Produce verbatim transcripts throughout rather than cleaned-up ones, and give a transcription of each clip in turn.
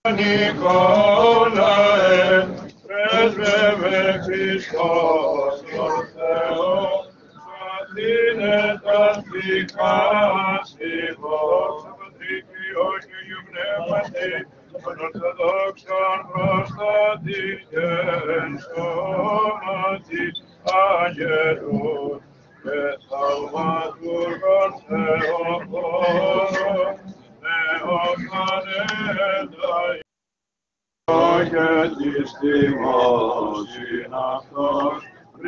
Νικόλαε, πρέσβευε Χριστός τον Θεό, σωθήνε τα δικάσιμος, Πατρί και Υιό και Αγίου Πνεύματι, των Ορθοδόξων προστάτη και εν σώματι αγγελών και θαυματουργών Θεοχώρων, Θεοφανέντα και της τιμός είναι αυτός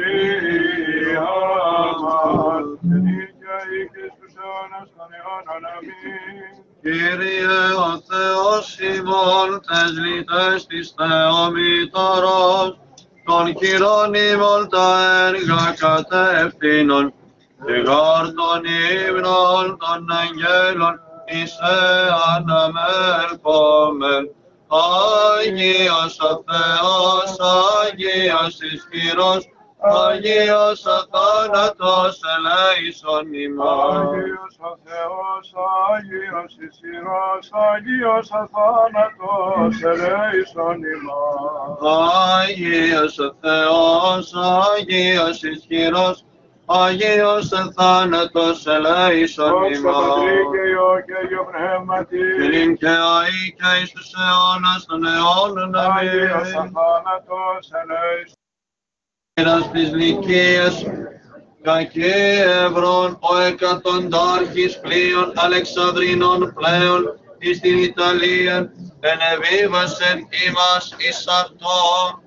πρίαμας και δίκαιη και στους αιώνας των αιώνων. Αμήν. Κύριε ο Θεός ημών, τες λυτές της Θεομήτωρος, των χειρών ημών τα έργα κατεύθυνον, και γάρ των ύμνων των αγγέλων, είσαι αναμέλκομεν. Άγιος ο Θεός, Άγιος ισχυρός, Άγιος αθάνατος ελέησον ημάς. Άγιος ο Θεός, Άγιος ισχυρός, Άγιος αθάνατος ελέησον ημάς. Άγιος ο Θεός, Άγιος ισχυρός, Άγιος αθάνατος ελέησον Δόξα ημάς. Πατρί και Υιό και Αγίου Πνεύματι, Νυν και αεί και εις τους αιώνας των αιώνων. Άγιος Αμήν. αθάνατος ελέησον. Ήρας της Λυκίας, κακή Ευρών, ο εκατοντάρχης πλοίων Αλεξανδρινών πλέον εις την Ιταλία, ενεβίβασεν ημάς εις αυτόν,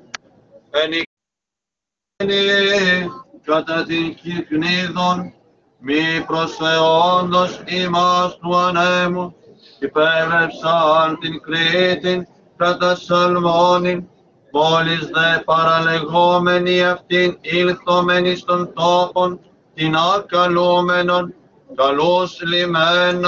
ενικένει κατά την Κυκνίδων, μη προσεόντος ημάς του ανέμου, υπέβευσαν την Κρήτην κατά Σαλμόνην, μόλις δε παραλεγόμενοι αυτήν ήλθομεν εις των τόπων, την ακαλούμενον, καλούς λιμένας.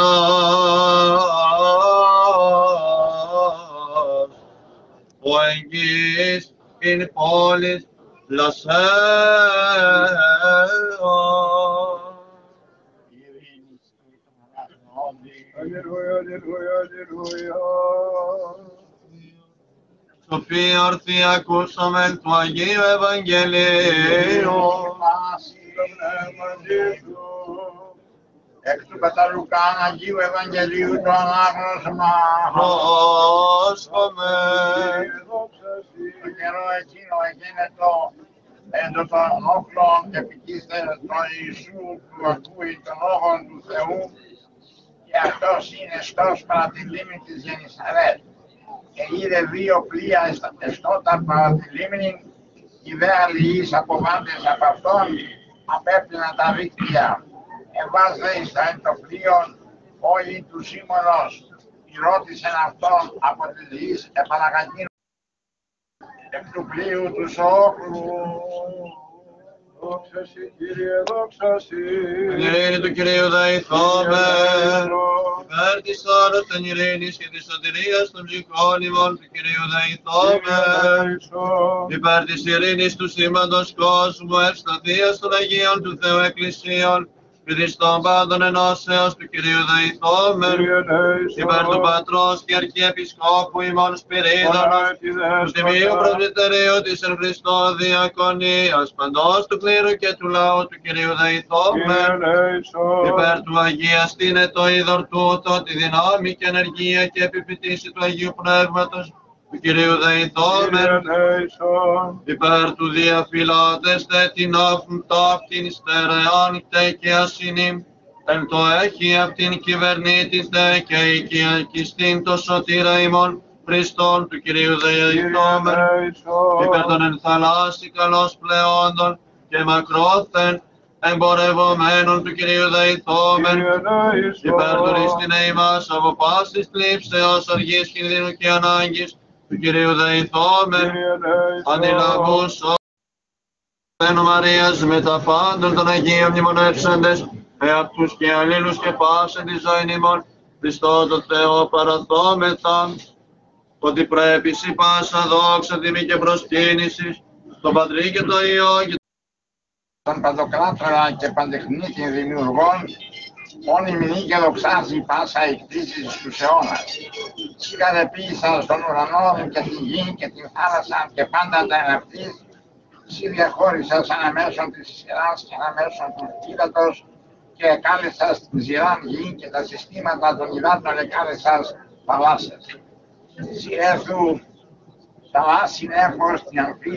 Ο εγγύης ειν πόλης Λασσέα. Αλληλούια, αλληλούια, αλληλούια. Σοφία ορθή ακούσαμεν του Αγίου Ευαγγελίου. Το πνεύμα Ιησού. Εκ του Παταλουκάν Αγίου Ευαγγελίου το ανάγνωσμα. Πρόσχομαι. Δόξα Συ. Το καιρό εκείνο εγένετο έντο των όχλων και επικίστε τον Ιησού που ακούει των λόγων του Θεού, και αυτός είναι στός παρά τη λίμνη της Γεννησαρέτ. Και είδε δύο πλοία εστότα παρά τη λίμνη, οι δε αλληλείς αποβάντες από αυτόν απέπλυναν τα δίκτυα. Εμβάς δε εις το εν το πλοίον, όλοι του Σίμωνος, ρώτησαν αυτόν από τις γης επαναγαγγίνων εκ του πλοίου του όχλου. Δόξα Συ, Κύριε, δόξα Συ. Την ειρήνη του Κυρίου δεηθόμεν. Υπέρ της όρος των ειρήνης και της σωτηρίας των ψυχών ημών του Κυρίου δεηθόμεν. Υπέρ της ειρήνης του σήμαντος κόσμου, ευσταθίας των Αγίων του Θεού Εκκλησίων, Χριστών πάντων ενώσεως του Κυρίου δεηθόμεν. Υπέρ του Πατρός και Αρχιεπισκόπου ημών Σπυρίδωνος, του Τιμίου Πρεσβυτερίου της εν Χριστώ Διακονίας, παντός του κλήρου και του λαού του Κυρίου δεηθόμεν. Υπέρ του αγιαστήνε το είδωρ τούτο, τη δυνάμει και ενεργία και επιφυτίση του Αγίου Πνεύματος του Κυρίου δεηθόμεν. Υπέρ του διαφυλάτεστε την άφουν ταύτην στερεάν τε και ασυνήμ, εν το έχει αυτήν κυβερνήτητε και οικιακιστήν το σωτήρα ημών Χριστόν του Κυρίου δεηθόμεν. Υπέρ των εν θαλάσσι καλώς πλεόντων και μακρόθεν εμπορευομένων του Κυρίου δεηθόμεν. Υπέρ του ρίστηνε ημάς από πάσης θλίψεως, αργής κινδύνου και ανάγκης του Κυρίου δεηθόμεν. Αντιλαβούς Βένου Μαρίας με τα πάντων των Αγίων μνημονεύσαντες, εαυτούς και αλλήλους και πάσεν τη ζωή ημών, Χριστό το Θεό παραθόμεθα, ότι πρέπει σοι πάσα δόξα, τιμή και προσκύνηση, στον Πατρί και το Υιό και Τον Παντοκράτορα και Παντεχνίτη δημιουργών μόνιμη και δοξάζει πάσα η κτήση στους αιώνας. Εσύ κατεπίησας των ουρανών και τη γη και την θάλασσα και πάντα τα εναυτής. Εσύ διαχώρισας αναμέσων της σειράς και αναμέσων του κύδατος και εκάλεσας την ζηράν γη και τα συστήματα των υδάτων εκάλεσας θαλάσσες. Εσύ έθου θαλάσσιν έφος την αμφή,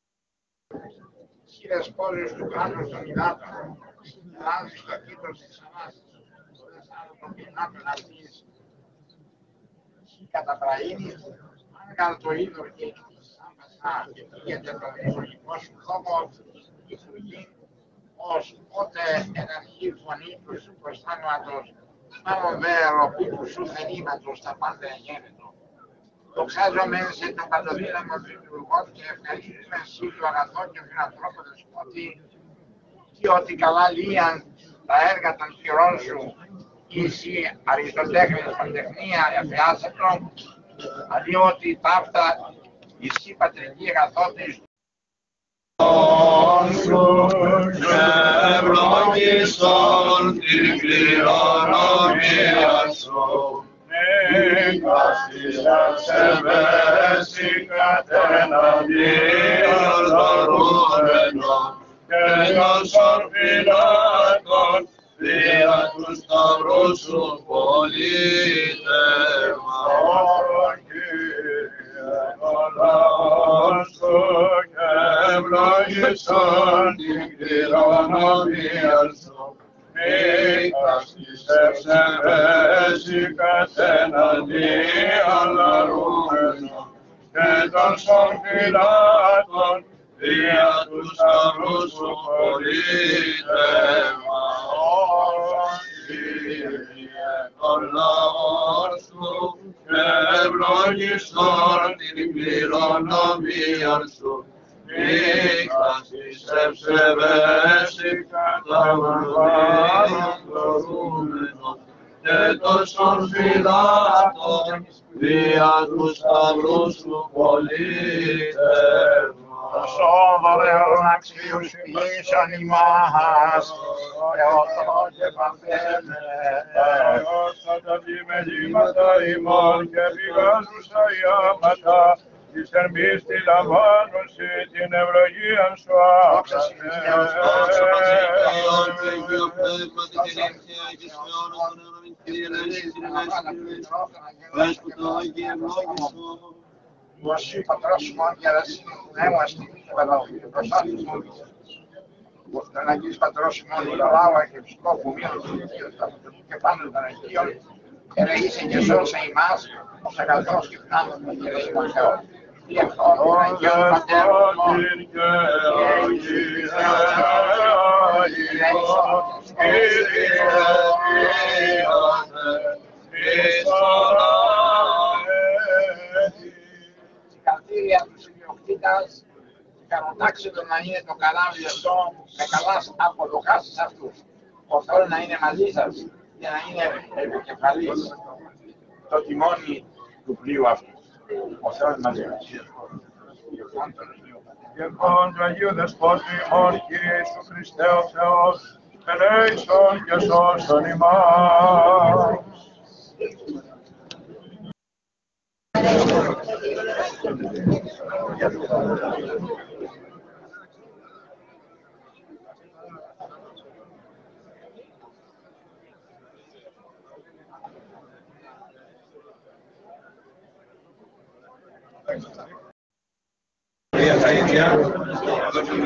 εσύ δεσπόζεις του κράτους των υδάτων, αλλάζεις το κήτος της θαλάσσης, το δεσάλο των πινάτων αυτής. Εσύ καταπραίνεις, αν το είδωρ και σαν βασά και πήγεται το δημιουργικό σου χώμο, η φυγή, ως πότε εναρχή φωνή του σου προστάγματος, μάλλον δε αεροπή του σου θερήματος τα πάντα εγένετο. Δοξάζομαι σε τον παντοδύναμο δημιουργό και ευχαριστούμε εσύ το αγαθό και φιλανθρώπο δεσπότη, και ότι καλά λύαν τα έργα των χειρών σου, εσύ αριστοτέχνης παντεχνία εφιάσατο, αλλιώτι ταύτα εσύ πατρική αγαθότης σου και ευλογήσον την κληρονομία σου. Νίκασης ευαίσθη κατεναντίον δωρούμενων και των σορφυλάτων δια του σταυρού σου πολίτευμα. Ευλογήσον την κληρονομία σου, νίκασης ευσεβέστη κατεναντίον λαρούμενων και των σορφυλάτων δια του σταυρού σου πολίτευμα. Κύριε τον λαό σου και ευλογήσον την κληρονομία σου, νίκασης ευσεβέστη κατεναντίον λαρούμενων και των σορφυλάτων δια του σταυρού σου πολίτευμα. Σώδωρεον αξίους ποιήσαν ημάς, Θεότο και Παντέλε. Θεός θα τα διμελήματα ημών και πηγάζουσα οι άματα, της ερμής τη λαμβάνωση την ευλογίαν σου άπτασε. Μωσή πατρός ημών και αρασύνη του νέου αστήμης και προστάτης μου. Τον Αγγής πατρός ημών Ιλολάου Αρχιεπισκόπου μείων του Δικαίου Σταυρωτού και πάνω των Αγίων, ελεήσε και σώσε ημάς, ως αγαθός και πνάμενος και ελεήμων Θεός. Δι' αυτόν των Αγίων Πατέρων ημών, και Αγίης συγχαρητήρια τους ιδιοκτήτας, κανονάξε το να είναι το καλάμι αυτό με καλάς αποδοχάσεις αυτούς. Ο Θεός να είναι μαζί σας και να είναι επικεφαλής το τιμόνι του πλοίου αυτού. Ο Θεός μαζί μας. Γερχόν του Αγίου Δεσπότη ημών, Κύριε Ιησού Χριστέ ο Θεός, ελέησον και σώσον ημάς. τα ίδια.